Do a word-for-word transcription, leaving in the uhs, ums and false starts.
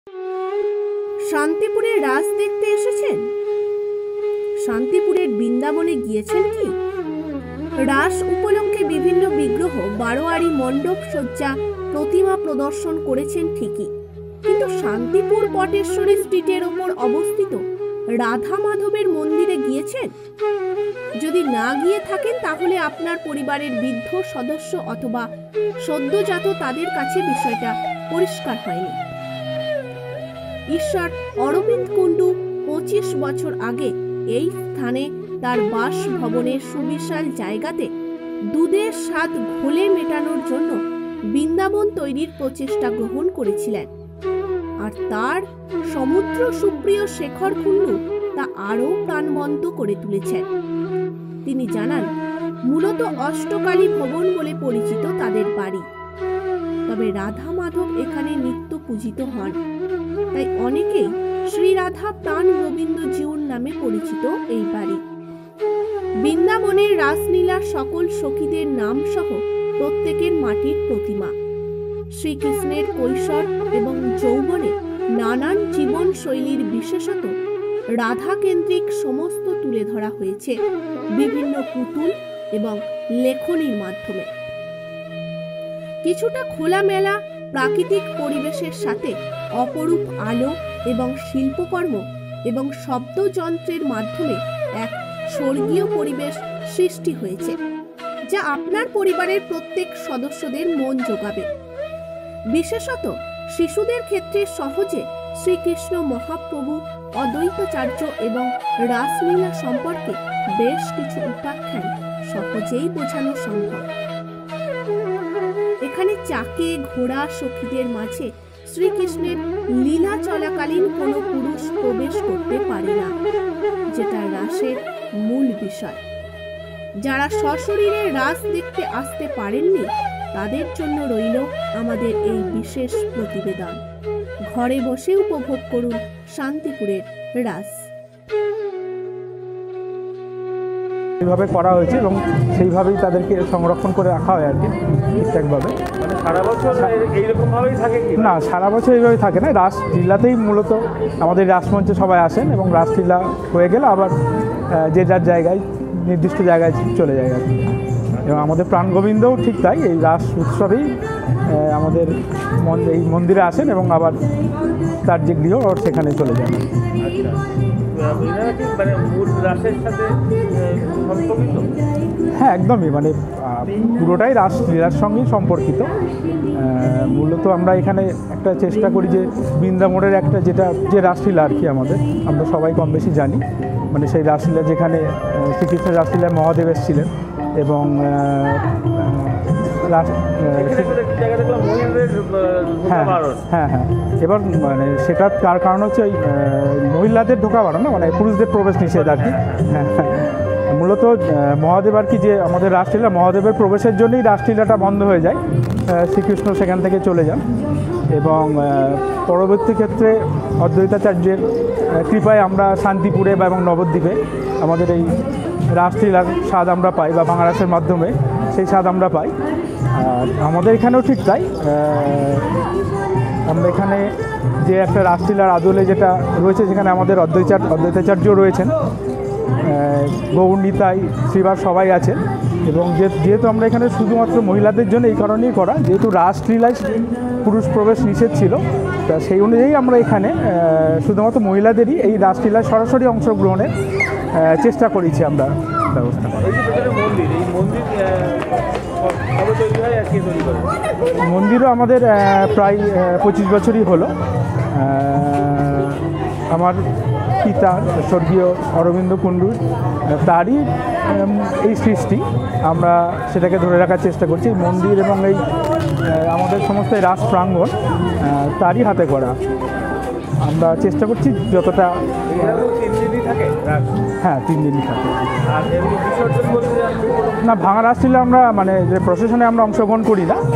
শান্তিপুরের রাস দেখতে এসেছেন? শান্তিপুরের বৃন্দাবনে গিয়েছেন কি? রাস উপলক্ষে বিভিন্ন বিগ্রহ, বারোয়ারি, মণ্ডপ সজ্জা, প্রতিমা প্রদর্শন করেছেন ঠিকই, কিন্তু শান্তিপুর পটেশ্বরী স্ট্রিটের ওপর অবস্থিত রাধা মাধবের মন্দিরে গিয়েছেন? যদি না গিয়ে থাকেন তাহলে আপনার পরিবারের বৃদ্ধ সদস্য অথবা সদ্যজাত তাদের কাছে বিষয়টা পরিষ্কার হয়নি। ঈশ্বর অরবিন্দ কুণ্ডু পঁচিশ বছর আগে এই স্থানে তার বাসভবনের সুবিশাল জায়গাতে দুধের স্বাদ ঘোলে মেটানোর জন্য বৃন্দাবন তৈরির প্রচেষ্টা গ্রহণ করেছিলেন, আর তার সমুদ্র সুপ্রিয় শেখর কুণ্ডু তা আরও প্রাণবন্ত করে তুলেছেন। তিনি জানান, মূলত অষ্টকালী ভবন বলে পরিচিত তাদের বাড়ি, তবে রাধা মাধব এখানে নিত্য পূজিত হন, তাই অনেকেই শ্রীরাধা প্রাণ গোবিন্দ জিউর নামে পরিচিত এই বাড়ি। বৃন্দাবনের রাসলীলার সকল সখীদের নাম সহ প্রত্যেকের মাটির প্রতিমা। শ্রীকৃষ্ণের কৈশোর এবং যৌবনে নানান জীবন শৈলীর বিশেষত রাধা কেন্দ্রিক সমস্ত তুলে ধরা হয়েছে বিভিন্ন পুতুল এবং লেখনীর মাধ্যমে। কিছুটা খোলামেলা প্রাকৃতিক পরিবেশের সাথে অপরূপ আলো এবং শিল্পকর্ম এবং শব্দযন্ত্রের মাধ্যমে এক স্বর্গীয় পরিবেশ সৃষ্টি হয়েছে, যা আপনার পরিবারের প্রত্যেক সদস্যদের মন জোগাবে। বিশেষত শিশুদের ক্ষেত্রে সহজে শ্রীকৃষ্ণ মহাপ্রভু, অদ্বৈতাচার্য এবং রাসলীলা সম্পর্কে বেশ কিছু উপাখ্যান সহজেই বোঝানো সম্ভব। এখানে চাকে ঘোড়া সখীদের মাঝে শ্রীকৃষ্ণের লীলা চলাকালীন কোনো পুরুষ প্রবেশ করতে পারে না, যেটা রাসের মূল বিষয়। যারা সশরীরে রাস দেখতে আসতে পারেননি তাদের জন্য রইল আমাদের এই বিশেষ প্রতিবেদন। ঘরে বসে উপভোগ করুন শান্তিপুরের রাস। এইভাবে করা হয়েছে এবং সেইভাবেই তাদেরকে সংরক্ষণ করে রাখা হয় আর কি, ঠিকঠাকভাবে। মানে সারা বছর এইরকমভাবেই থাকে কি? না, সারা বছর এইভাবে থাকে না। রাসলীলাতেই মূলত আমাদের রাসমঞ্চে সবাই আসেন এবং রাসলীলা হয়ে গেলে আবার যে যার জায়গায় নির্দিষ্ট জায়গায় চলে যায় আর কি। এবং আমাদের প্রাণগোবিন্দও ঠিক তাই, এই রাস উৎসবেই আমাদের এই মন্দিরে আসেন এবং আবার তার যে গৃহ সেখানে চলে যান। হ্যাঁ, একদমই, মানে পুরোটাই রাসলীলার সঙ্গেই সম্পর্কিত। মূলত আমরা এখানে একটা চেষ্টা করি যে বৃন্দাবনের একটা যেটা যে রাসলীলা আর কি আমাদের, আমরা সবাই কম বেশি জানি, মানে সেই রাসলীলা যেখানে শ্রীকৃষ্ণের রাসলীলায় মহাদেব এসেছিলেন এবং হ্যাঁ হ্যাঁ হ্যাঁ এবার মানে সেটা তার কারণ হচ্ছে ওই মহিলাদের ঢোকা বাড়ানো, মানে পুরুষদের প্রবেশ নিষেধ আর কি। হ্যাঁ, মূলত মহাদেব আর কি যে আমাদের রাসলীলা, মহাদেবের প্রবেশের জন্যই রাসলীলাটা বন্ধ হয়ে যায়, শ্রীকৃষ্ণ সেখান থেকে চলে যান এবং পরবর্তী ক্ষেত্রে অদ্বৈতাচার্যের কৃপায় আমরা শান্তিপুরে বা এবং নবদ্বীপে আমাদের এই রাসলীলার স্বাদ আমরা পাই, বা বাংলা রাসের মাধ্যমে সেই স্বাদ আমরা পাই। আর আমাদের এখানেও ঠিক তাই, আমরা এখানে যে একটা রাসলীলার আদলে যেটা রয়েছে, সেখানে আমাদের অদ্বৈতাচার্য অদ্বৈতাচার্য রয়েছেন, গৌর নিতাই, শ্রীবাস সবাই আছেন এবং যেহেতু আমরা এখানে শুধুমাত্র মহিলাদের জন্য এই কারণেই করা, যেহেতু রাসলীলায় পুরুষ প্রবেশ নিষেধ ছিল, তা সেই অনুযায়ী আমরা এখানে শুধুমাত্র মহিলাদেরই এই রাসলীলায় সরাসরি অংশগ্রহণের চেষ্টা করেছি আমরা ব্যবস্থা। মন্দিরও আমাদের প্রায় পঁচিশ বছরই হলো। আমার পিতা স্বর্গীয় অরবিন্দ কুণ্ডুর তারই এই সৃষ্টি, আমরা সেটাকে ধরে রাখার চেষ্টা করছি। এই মন্দির এবং এই আমাদের সমস্ত রাস প্রাঙ্গণ তারই হাতে করা। আমরা চেষ্টা করছি যতটা। হ্যাঁ, তিন দিনই থাকে। না, ভাঙা রাসলীলা আমরা মানে যে প্রসেশনে আমরা অংশগ্রহণ করি না,